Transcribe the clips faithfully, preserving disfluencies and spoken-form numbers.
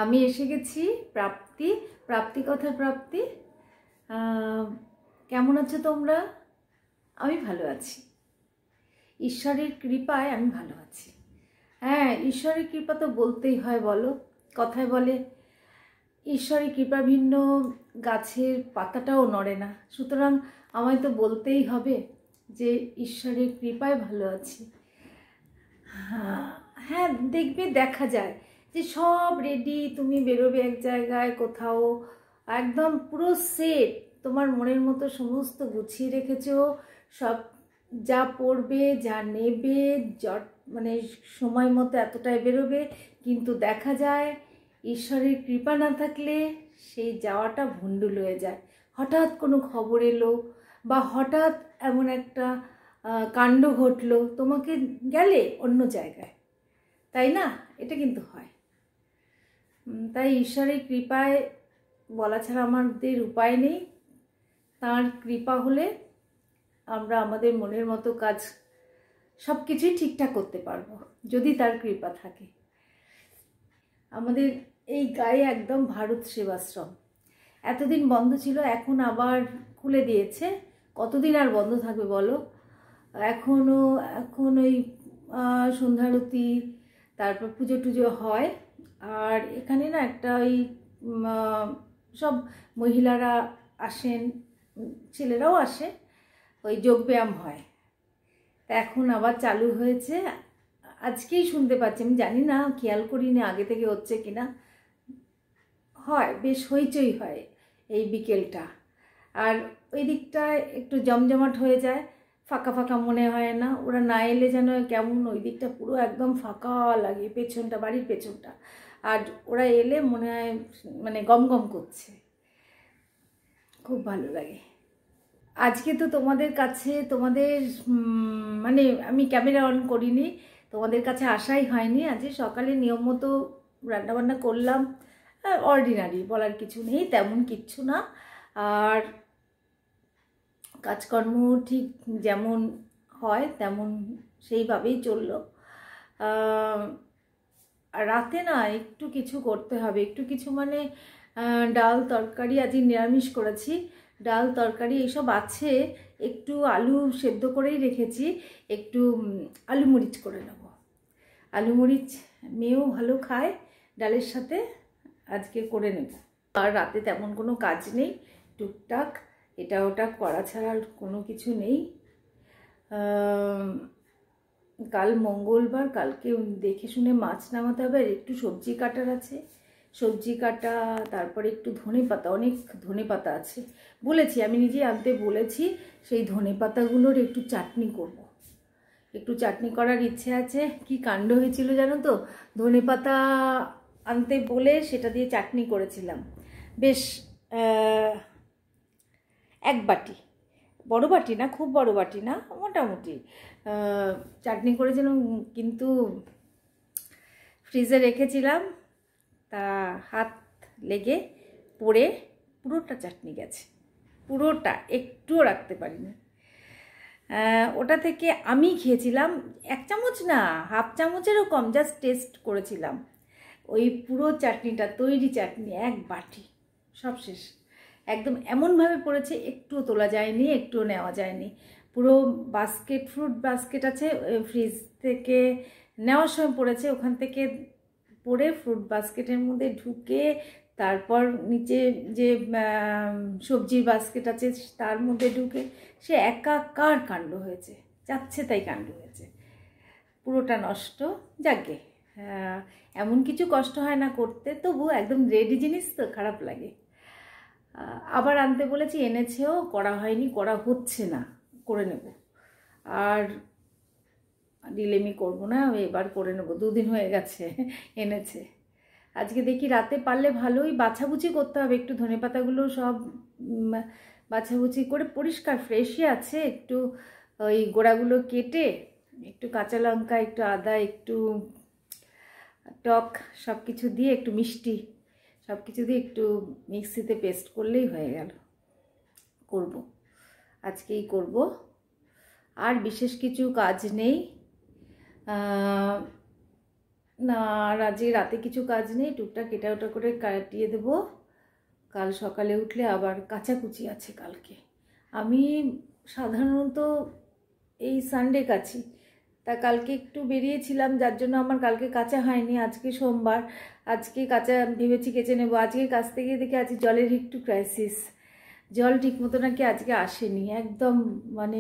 আমি এসে গেছি প্রাপ্তি প্রাপ্তি কথার প্রাপ্তি। কেমন আছো তোমরা? আমি ভালো আছি, ঈশ্বরের কৃপায় আমি ভালো আছি। হ্যাঁ, ঈশ্বরের কৃপা তো বলতেই হয়, বলো। কথায় বলে ঈশ্বরের কৃপা ভিন্ন গাছের পাতাটাও নড়ে না, সুতরাং আমায় তো বলতেই হবে যে ঈশ্বরের কৃপায় ভালো আছি। হ্যাঁ, দেখবে দেখা যায় যে সব রেডি, তুমি বেরোবে এক জায়গায় কোথাও, একদম পুরো সেট, তোমার মনের মতো সমস্ত গুছিয়ে রেখেছো, সব যা পড়বে যা নেবে জট মানে সময় মতো এতটাই বেরোবে, কিন্তু দেখা যায় ঈশ্বরের কৃপা না থাকলে সেই যাওয়াটা ভণ্ডুল হয়ে যায়। হঠাৎ কোনো খবর এলো বা হঠাৎ এমন একটা কাণ্ড ঘটলো, তোমাকে গেলে অন্য জায়গায়, তাই না? এটা কিন্তু হয়। তাই ঈশ্বরের কৃপায় বলা ছাড়া আমাদের উপায় নেই। তার কৃপা হলে আমরা আমাদের মনের মতো কাজ সব কিছুই ঠিকঠাক করতে পারবো, যদি তার কৃপা থাকে। আমাদের এই গায়ে একদম ভারত সেবাশ্রম এতদিন বন্ধ ছিল, এখন আবার খুলে দিয়েছে। কতদিন আর বন্ধ থাকবে বলো? এখনও এখন ওই সন্ধ্যারতি, তারপর পুজো টুজো হয়। আর এখানে না একটা ওই সব মহিলারা আসেন, ছেলেরাও আসে, ওই যোগব্যায়াম হয়। তা এখন আবার চালু হয়েছে, আজকেই শুনতে পাচ্ছি, আমি জানি না, খেয়াল করিনি আগে থেকে হচ্ছে কিনা। হয়, বেশ হইচই হয় এই বিকেলটা। আর ওই দিকটায় একটু জমজমাট হয়ে যায়, ফাঁকা ফাঁকা মনে হয় না। ওরা না এলে যেন কেমন ওই দিকটা পুরো একদম ফাঁকা লাগে, পেছনটা, বাড়ির পেছনটা। আর ওরা এলে মনে হয় মানে গম গম করছে, খুব ভালো লাগে। আজকে তো তোমাদের কাছে, তোমাদের মানে আমি ক্যামেরা অন করিনি, তোমাদের কাছে আসাই হয়নি। আজকে সকালে নিয়ম মতো রান্নাবান্না করলাম, অর্ডিনারি, বলার কিছু নেই, তেমন কিচ্ছু না। আর কাজকর্ম ঠিক যেমন হয় তেমন সেইভাবেই চললো। রাতে না একটু কিছু করতে হবে, একটু কিছু মানে ডাল তরকারি, আজকে নিরামিষ করেছি, ডাল তরকারি এইসব আছে, একটু আলু সেদ্ধ করেই রেখেছি, একটু আলু মরিচ করে নেব। আলু মরিচ মেয়েও ভালো খায় ডালের সাথে, আজকে করে নেব। আর রাতে তেমন কোনো কাজ নেই, টুকটাক এটা ওটা করা ছাড়া কোনো কিছু নেই। কাল মঙ্গলবার, কালকে দেখে শুনে মাছ নামাতে হবে, আর একটু সবজি কাটার আছে, সবজি কাটা, তারপরে একটু ধনে পাতা, অনেক ধনে পাতা আছে, বলেছি আমি নিজেই আনতে বলেছি। সেই ধনে পাতাগুলোর একটু চাটনি করব, একটু চাটনি করার ইচ্ছে আছে। কি কাণ্ড হয়েছিল জানো তো, ধনে পাতা আনতে বলে সেটা দিয়ে চাটনি করেছিলাম, বেশ এক বাটি, বড় বাটি না, খুব বড় বাটি না, মোটামুটি চাটনি করেছিলাম, কিন্তু ফ্রিজে রেখেছিলাম, তা হাত লেগে পড়ে পুরোটা চাটনি গেছে, পুরোটা, একটুও রাখতে পারিনি। ওটা থেকে আমি খেয়েছিলাম এক চামচ না, হাফ চামচেরও কম, জাস্ট টেস্ট করেছিলাম। ওই পুরো চাটনিটা, তৈরি চাটনি এক বাটি, সব শেষ, একদম এমনভাবে পড়েছে, একটুও তোলা যায়নি, একটুও নেওয়া যায়নি। পুরো বাস্কেট, ফ্রুট বাস্কেট আছে ফ্রিজ থেকে নেওয়ার সময় পড়েছে, ওখান থেকে পড়ে ফ্রুট বাস্কেটের মধ্যে ঢুকে, তারপর নিচে যে সবজির বাস্কেট আছে তার মধ্যে ঢুকে, সে একাকার কাণ্ড হয়েছে, যাচ্ছে তাই কাণ্ড হয়েছে, পুরোটা নষ্ট। যাকে এমন কিছু কষ্ট হয় না করতে, তবু একদম রেডি জিনিস তো খারাপ লাগে। আবার আনতে বলেছি, এনেছেও, করা হয়নি, করা হচ্ছে না, করে নেব। আর ডিলেমি করবো না, এবার করে নেব, দুদিন হয়ে গেছে এনেছে। আজকে দেখি রাতে পারলে ভালোই বাছাবুচি করতে হবে, একটু ধনেপাতাগুলো সব বাছাবুচি করে, পরিষ্কার ফ্রেশই আছে, একটু ওই গোড়াগুলো কেটে, একটু কাঁচা লঙ্কা, একটু আদা, একটু টক, সব কিছু দিয়ে, একটু মিষ্টি, সব কিছু দিয়ে একটু মিক্সিতে পেস্ট করলেই হয়ে গেল। করব, আজকেই করব, আর বিশেষ কিছু কাজ নেই। না, আর আজকে রাতে কিছু কাজ নেই, টুকটাক এটা ওটা করে কাটিয়ে দেবো। কাল সকালে উঠলে আবার কাচাকুচি আছে কালকে। আমি সাধারণত এই সানডে কাছি, তা কালকে একটু বেরিয়েছিলাম যার জন্য আমার কালকে কাচা হয়নি। আজকে সোমবার, আজকে কাচা ভেবেছি কেচে নেবো। আজকে কাছ থেকে দেখে আজকে জলের একটু ক্রাইসিস, জল ঠিক মতো নাকি আজকে আসেনি, একদম মানে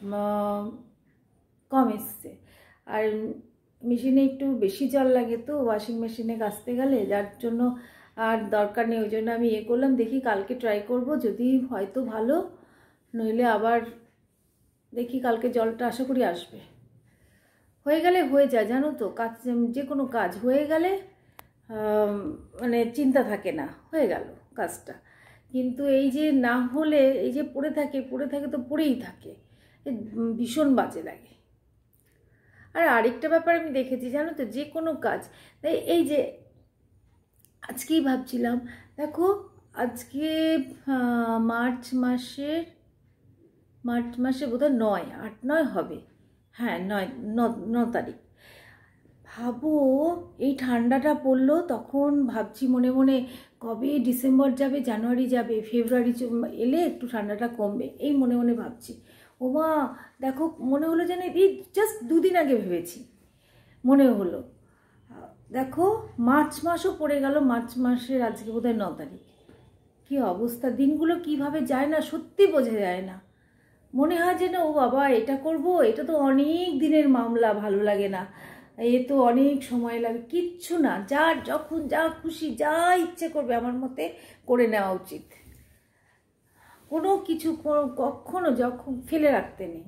কম এসছে। আর মেশিনে একটু বেশি জল লাগে তো ওয়াশিং মেশিনে কাচতে গেলে, যার জন্য আর দরকার নেই। ওই জন্য আমি ইয়ে করলাম, দেখি কালকে ট্রাই করব, যদি হয়তো ভালো, নইলে আবার দেখি কালকে জলটা আশা করি আসবে। হয়ে গেলে হয়ে যায়, জানো তো, কাজ যে কোনো কাজ হয়ে গেলে মানে চিন্তা থাকে না, হয়ে গেল কাজটা। কিন্তু এই যে না হলে, এই যে পড়ে থাকে পড়ে থাকে তো পড়েই থাকে, ভীষণ বাজে লাগে। আর আরেকটা ব্যাপার আমি দেখেছি, জানো তো, যে কোনো কাজ, তাই এই যে আজকেই ভাবছিলাম, দেখো আজকে মার্চ মাসের মার্চ মাসে বোধহয় নয় আট নয় হবে, হ্যাঁ নয় ন তারিখ। ভাবো এই ঠান্ডাটা পড়লো, তখন ভাবছি মনে মনে কবে ডিসেম্বর যাবে, জানুয়ারি যাবে, ফেব্রুয়ারি এলে একটু ঠান্ডাটা কমবে, এই মনে মনে ভাবছি। ও মা, দেখো মনে হলো যেন এই জাস্ট দুদিন আগে ভেবেছি, মনে হলো দেখো মার্চ মাসও পড়ে গেল। মার্চ মাসের আজকে বোধহয় ন তারিখ। কী অবস্থা, দিনগুলো কিভাবে যায় না সত্যি বোঝা যায় না। মনে হয় যে না, ও বাবা এটা করব, এটা তো অনেক দিনের মামলা, ভালো লাগে না, এ তো অনেক সময় লাগে। কিচ্ছু না, যার যখন যা খুশি যা ইচ্ছে করবে আমার মতে করে নেওয়া উচিত। কোনো কিছু কখনো যখন ফেলে রাখতে নেই,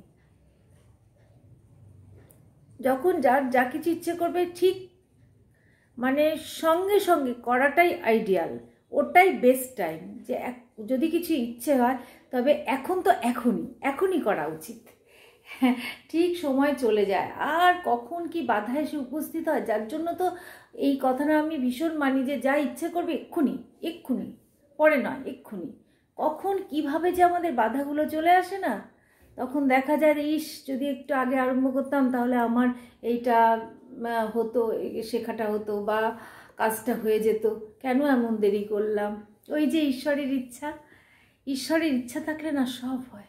যখন যার যা কিছু ইচ্ছে করবে ঠিক মানে সঙ্গে সঙ্গে করাটাই আইডিয়াল, ওটাই বেস্ট টাইম। যে যদি কিছু ইচ্ছে হয় তবে এখন তো এখনই এখনই করা উচিত। হ্যাঁ, ঠিক সময় চলে যায়, আর কখন কি বাধা এসে উপস্থিত হয়, যার জন্য তো এই কথাটা আমি ভীষণ মানি যে যা ইচ্ছে করবে এক্ষুনি এক্ষুনি, পরে নয় এক্ষুনি। কখন কিভাবে যে আমাদের বাধাগুলো চলে আসে না, তখন দেখা যায় ইস যদি একটু আগে আরম্ভ করতাম তাহলে আমার এইটা হতো, শেখাটা হতো বা কাজটা হয়ে যেত, কেন এমন দেরি করলাম। ওই যে ঈশ্বরের ইচ্ছা, ঈশ্বরের ইচ্ছা থাকলে না সব হয়।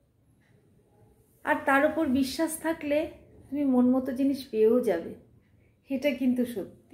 আর তার উপর বিশ্বাস থাকলে তুমি মন মতো জিনিস পেয়েও যাবে, এটা কিন্তু সত্যি।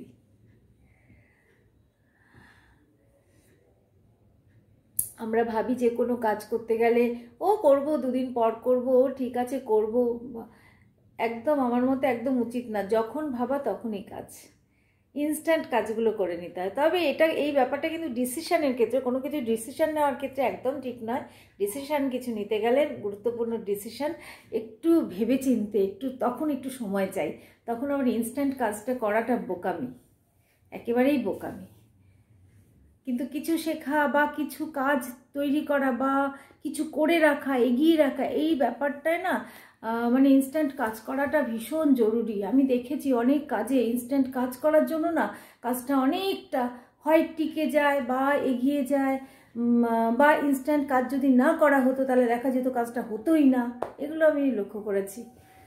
আমরা ভাবি যে কোনো কাজ করতে গেলে ও করব, দুদিন পর করব, ও ঠিক আছে করব, একদম আমার মতে একদম উচিত না। যখন ভাবা তখনই কাজ, ইনস্ট্যান্ট কাজগুলো করে নিতে হয়। তবে এটা এই ব্যাপারটা কিন্তু ডিসিশনের ক্ষেত্রে, কোনো কিছু ডিসিশন নেওয়ার ক্ষেত্রে একদম ঠিক নয়। ডিসিশন কিছু নিতে গেলে, গুরুত্বপূর্ণ ডিসিশন একটু ভেবে চিনতে, একটু তখন একটু সময় চাই। তখন আবার ইনস্ট্যান্ট কাজটা করাটা বোকামি, একেবারেই বোকামি। কিন্তু কিছু শেখা বা কিছু কাজ তৈরি করা বা কিছু করে রাখা, এগিয়ে রাখা, এই ব্যাপারটায় না মানে ইনস্ট্যান্ট কাজ করাটা ভীষণ জরুরি। আমি দেখেছি অনেক কাজে ইনস্ট্যান্ট কাজ করার জন্য না কাজটা অনেকটা হয় টিকে যায় বা এগিয়ে যায়, বা ইনস্ট্যান্ট কাজ যদি না করা হতো তাহলে দেখা যেত কাজটা হতোই না। এগুলো আমি লক্ষ্য করেছি।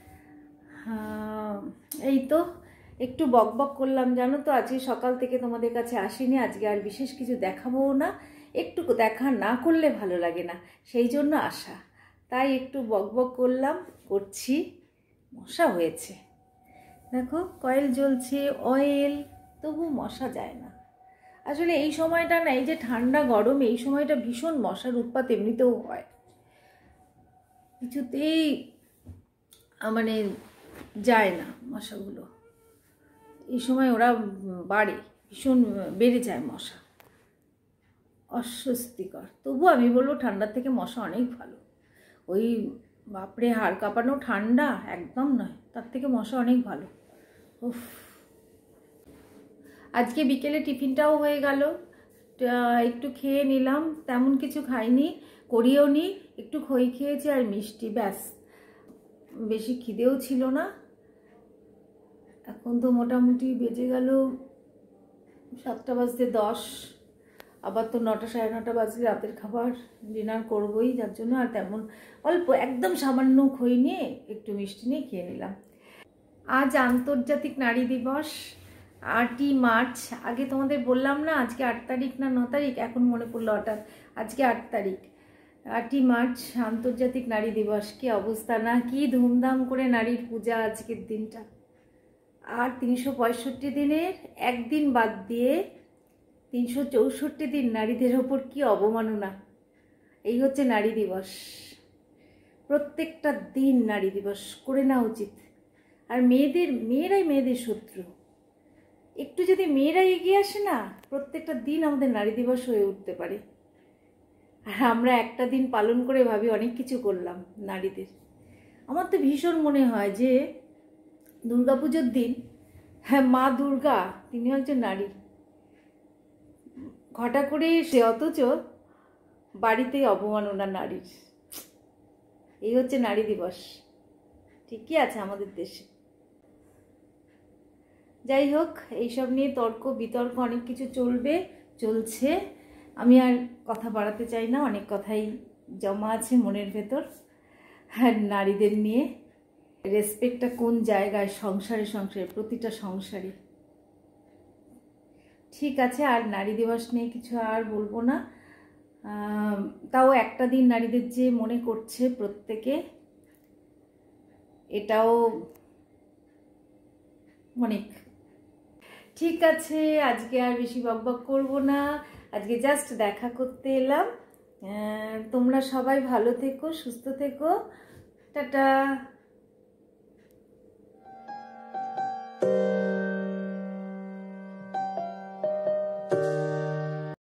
এই তো একটু বক বক করলাম, জানো তো, আজকে সকাল থেকে তোমাদের কাছে আসিনি, আজকে আর বিশেষ কিছু দেখাবো না। একটু দেখা না করলে ভালো লাগে না, সেই জন্য আসা, তাই একটু বক বক করলাম, করছি। মশা হয়েছে দেখো, কয়েল জ্বলছে, অয়েল, তবু মশা যায় না। আসলে এই সময়টা না, এই যে ঠান্ডা গরম, এই সময়টা ভীষণ মশার উৎপাত এমনিতেও হয়, কিছুতেই মানে যায় না মশাগুলো। এই সময় ওরা বাড়ে, ভীষণ বেড়ে যায় মশা, অস্বস্তিকর। তবু আমি বলবো ঠান্ডার থেকে মশা অনেক ভালো। ওই বাপরে হাড় কাঁপানো ঠান্ডা একদম নয়, তার থেকে মশা অনেক ভালো। উফ, আজকে বিকেলে টিফিনটাও হয়ে গেল, একটু খেয়ে নিলাম, তেমন কিছু খাইনি, করিও নি, একটু খই খেয়েছি আর মিষ্টি, ব্যাস, বেশি খিদেও ছিল না। এখন তো মোটামুটি বেজে গেল সাতটা বাজতে দশ, আবার তো নটা সাড়ে নটা বাজলে রাতের খাবার ডিনার করবোই, যার জন্য আর তেমন অল্প একদম সামান্য খই নিয়ে একটু মিষ্টি নিয়ে খেয়ে নিলাম। আজ আন্তর্জাতিক নারী দিবস, আটই মার্চ। আগে তোমাদের বললাম না আজকে আট তারিখ না ন তারিখ, এখন মনে পড়লো হঠাৎ, আজকে আট তারিখ। আটই মার্চ আন্তর্জাতিক নারী দিবস। কি অবস্থা না, কি ধুমধাম করে নারীর পূজা আজকের দিনটা। আর তিনশো পঁয়ষট্টি দিনের একদিন বাদ দিয়ে তিনশো চৌষট্টি দিন নারীদের ওপর কি অবমাননা। এই হচ্ছে নারী দিবস। প্রত্যেকটা দিন নারী দিবস করে নেওয়া উচিত। আর মেয়েদের মেয়েরাই মেয়েদের শত্রু। একটু যদি মেয়েরা এগিয়ে আসে না, প্রত্যেকটা দিন আমাদের নারী দিবস হয়ে উঠতে পারে। আর আমরা একটা দিন পালন করে ভাবি অনেক কিছু করলাম নারীদের। আমার তো ভীষণ মনে হয় যে দুর্গাপুজোর দিন, হ্যাঁ, মা দুর্গা তিনিও একজন নারী। ঘটা করে সে, অথচ বাড়িতেই অবমাননা নারীর। এই হচ্ছে নারী দিবস। ঠিকই আছে আমাদের দেশে। যাই হোক, এইসব নিয়ে তর্ক বিতর্ক অনেক কিছু চলবে, চলছে। আমি আর কথা বাড়াতে চাই না, অনেক কথাই জমা আছে মনের ভেতর। আর নারীদের নিয়ে রেসপেক্টটা কোন জায়গায় সংসারে সংসারে প্রতিটা সংসারে। ঠিক আছে, আর নারী দিবস নিয়ে কিছু আর বলবো না। তাও একটা দিন নারীদের যে মনে করছে প্রত্যেকে, এটাও অনেক। ঠিক আছে, আজকে আর বেশি বকবক করবো না। আজকে জাস্ট দেখা করতে এলাম। তোমরা সবাই ভালো থেকো, সুস্থ থেকো। টাটা।